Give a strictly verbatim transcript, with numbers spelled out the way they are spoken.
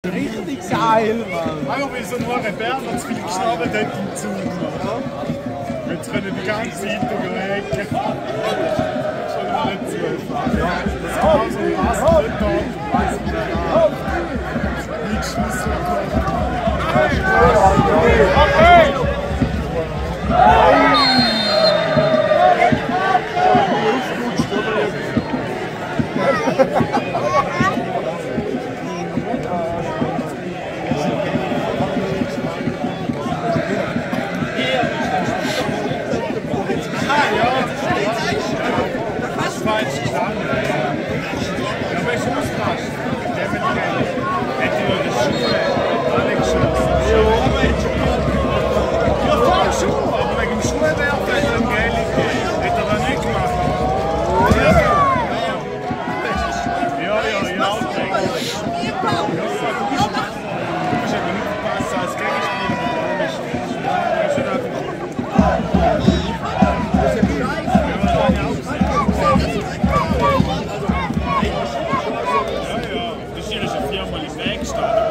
Richtig geil, Mann! Einfach wie so ein Berner zu viel geschnabelt hat im Zug. Jetzt können die ganze Zeit überlegen. Schon mal nicht zufahren. Das kann so ein Wasser nicht da. Nicht Schlüssel. Okay! Das hier ist ja viermal ins Weg gestanden.